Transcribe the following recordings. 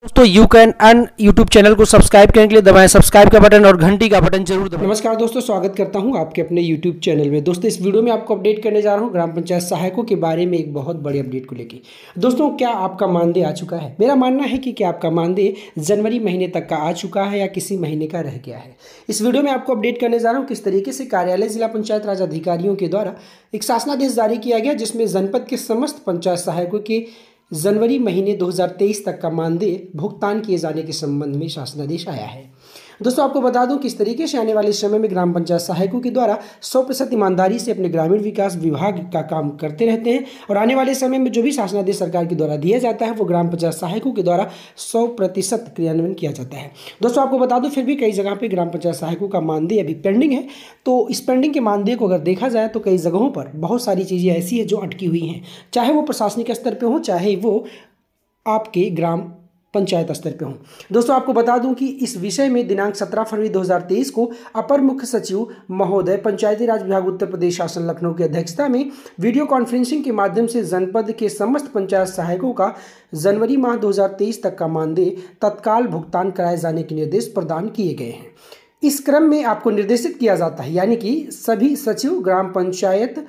दोस्तों you can earn YouTube channel को subscribe करने के लिए दबाएं सब्सक्राइब का बटन और घंटी का बटन जरूर दबाएं। नमस्कार दोस्तों, स्वागत करता हूं आपके अपने यूट्यूब चैनल में। दोस्तों इस वीडियो में आपको अपडेट करने जा रहा हूं ग्राम पंचायत सहायकों के बारे में एक बहुत बड़े अपडेट को लेकर। दोस्तों क्या आपका मानदेय आ चुका है? मेरा मानना है कि क्या आपका मानदेय जनवरी महीने तक का आ चुका है या किसी महीने का रह गया है। इस वीडियो में आपको अपडेट करने जा रहा हूँ किस तरीके से कार्यालय जिला पंचायत राज अधिकारियों के द्वारा एक शासनादेश जारी किया गया, जिसमें जनपद के समस्त पंचायत सहायकों के जनवरी महीने 2023 तक का मानदेय भुगतान किए जाने के संबंध में शासनादेश आया है। दोस्तों आपको बता दूं किस तरीके से आने वाले समय में ग्राम पंचायत सहायकों के द्वारा 100% ईमानदारी से अपने ग्रामीण विकास विभाग का काम करते रहते हैं और आने वाले समय में जो भी शासनादेश सरकार के द्वारा दिया जाता है वो ग्राम पंचायत सहायकों के द्वारा 100% क्रियान्वयन किया जाता है। दोस्तों आपको बता दूं फिर भी कई जगह पर ग्राम पंचायत सहायकों का मानदेय अभी पेंडिंग है। तो इस पेंडिंग के मानदेय को अगर देखा जाए तो कई जगहों पर बहुत सारी चीज़ें ऐसी है जो अटकी हुई हैं, चाहे वो प्रशासनिक स्तर पर हो चाहे वो आपके ग्राम पंचायत स्तर पे हों। दोस्तों आपको बता दूं कि इस विषय में दिनांक 17 फरवरी 2023 को अपर मुख्य सचिव महोदय पंचायती राज विभाग उत्तर प्रदेश शासन लखनऊ की अध्यक्षता में वीडियो कॉन्फ्रेंसिंग के माध्यम से जनपद के समस्त पंचायत सहायकों का जनवरी माह 2023 तक का मानदेय तत्काल भुगतान कराए जाने के निर्देश प्रदान किए गए हैं। इस क्रम में आपको निर्देशित किया जाता है, यानी कि सभी सचिव, ग्राम पंचायत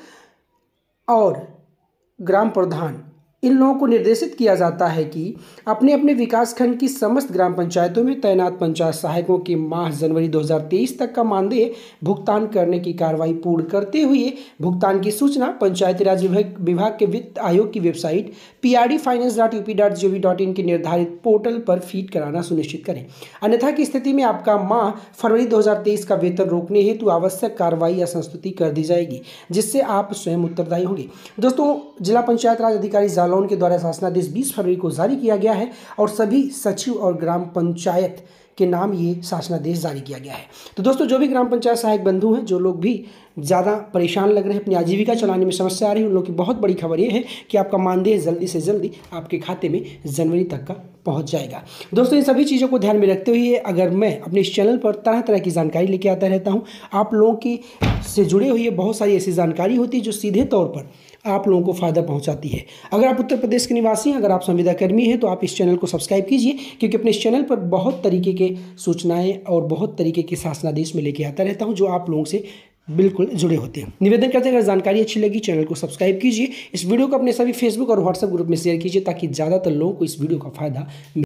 और ग्राम प्रधान, इन लोगों को निर्देशित किया जाता है कि अपने अपने विकासखंड की समस्त ग्राम पंचायतों में तैनात पंचायत सहायकों के माह जनवरी 2023 तक का मानदेय भुगतान करने की कार्रवाई पूर्ण करते हुए भुगतान की सूचना पंचायती राज विभाग के वित्त आयोग की वेबसाइट prdfinance.up.gov.in के निर्धारित पोर्टल पर फीड कराना सुनिश्चित करें। अन्यथा की स्थिति में आपका माह फरवरी 2023 का वेतन रोकने हेतु आवश्यक कार्रवाई या संस्तुति कर दी जाएगी, जिससे आप स्वयं उत्तरदायी होंगे। दोस्तों जिला पंचायत राज अधिकारी जालौन के द्वारा शासनादेश 20 फरवरी को जारी किया गया है और सभी सचिव और ग्राम पंचायत के नाम ये शासनादेश जारी किया गया है। तो दोस्तों जो भी ग्राम पंचायत सहायक बंधु हैं, जो लोग भी ज़्यादा परेशान लग रहे हैं, अपनी आजीविका चलाने में समस्या आ रही है, उन लोगों की बहुत बड़ी खबर ये है कि आपका मानदेय जल्दी से जल्दी आपके खाते में जनवरी तक का पहुंच जाएगा। दोस्तों इन सभी चीज़ों को ध्यान में रखते हुए अगर मैं अपने इस चैनल पर तरह तरह की जानकारी लेके आता रहता हूँ, आप लोगों की से जुड़े हुए बहुत सारी ऐसी जानकारी होती है जो सीधे तौर पर आप लोगों को फ़ायदा पहुंचाती है। अगर आप उत्तर प्रदेश के निवासी हैं, अगर आप संविदा कर्मी हैं, तो आप इस चैनल को सब्सक्राइब कीजिए, क्योंकि अपने इस चैनल पर बहुत तरीके के सूचनाएं और बहुत तरीके के शासनादेश में लेके आता रहता हूं जो आप लोगों से बिल्कुल जुड़े होते हैं। निवेदन करते हैं अगर जानकारी अच्छी लगी चैनल को सब्सक्राइब कीजिए, इस वीडियो को अपने सभी फेसबुक और व्हाट्सएप ग्रुप में शेयर कीजिए ताकि ज़्यादातर लोगों को इस वीडियो का फ़ायदा